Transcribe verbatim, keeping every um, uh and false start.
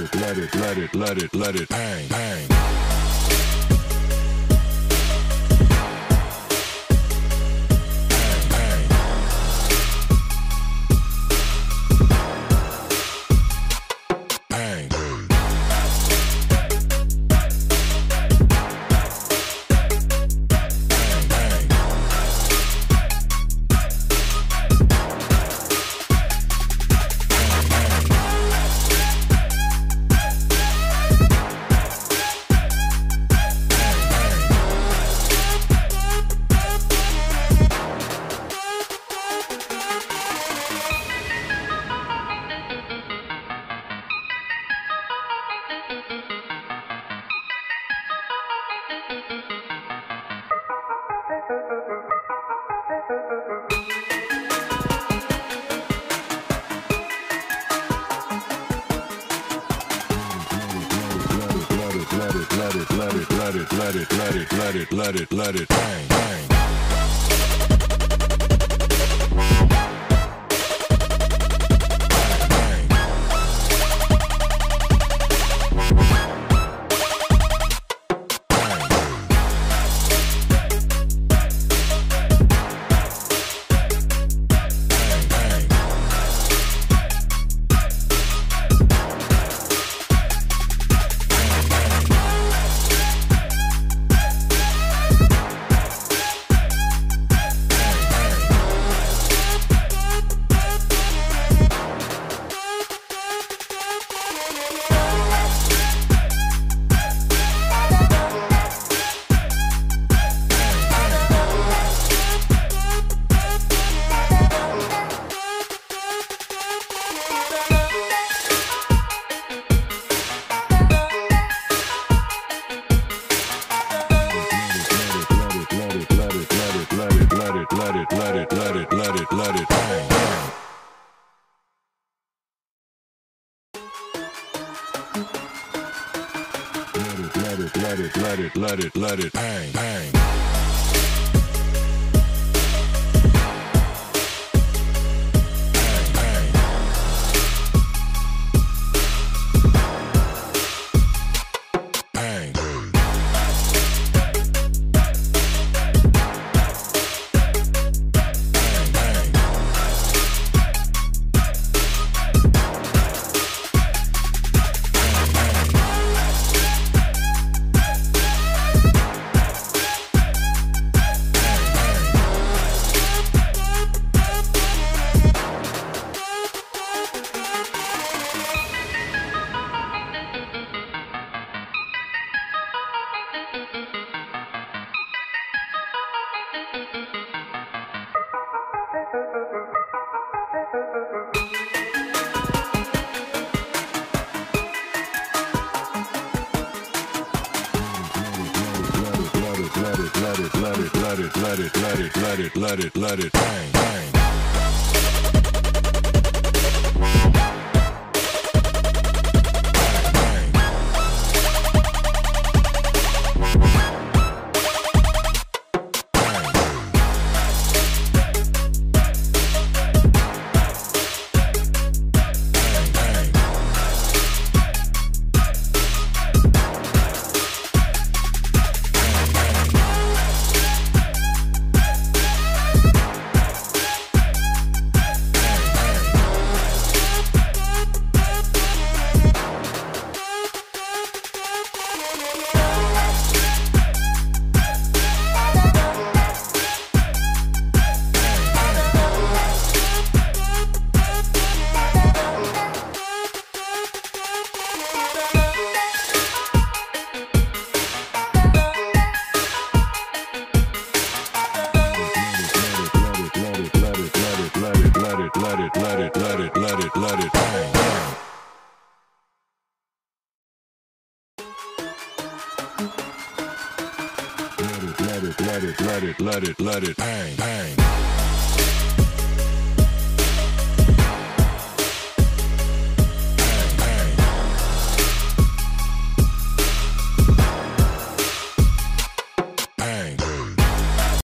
it, let it, let it, let it, let it bang, bang. Let it, let it, let it, let it, let it, let it, let it, let it bang, bang. Let it, let it, let it, let it, let it bang, bang. Let it, let it, let it, let it, let it bang, bang. Let it, let it, let it, let it, let it, let it, let it, let it bang, bang. Let it, let it, let it, let it, let it bang, bang. Let it, let it, let it, let it, let it, let it bang, bang.